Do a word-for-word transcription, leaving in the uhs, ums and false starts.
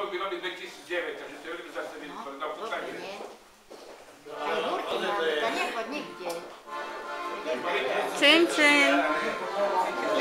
by robiť dvetisícdeväť, takže ste veľmi zase vytvorili na púšťanie. Aj húrky máme, to nechod nikde. Čin, čin.